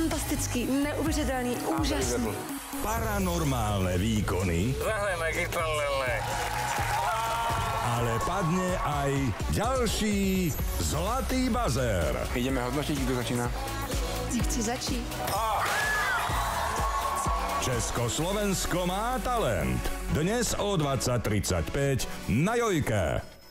fantastický, neuvěřitelný, úžasný. Paranormálne výkony. Ale padne aj ďalší zlatý bazér. Ideme hodnotiť, kto začína. Nechci začít. Československo má talent. Dnes o 20:35 na Jojke.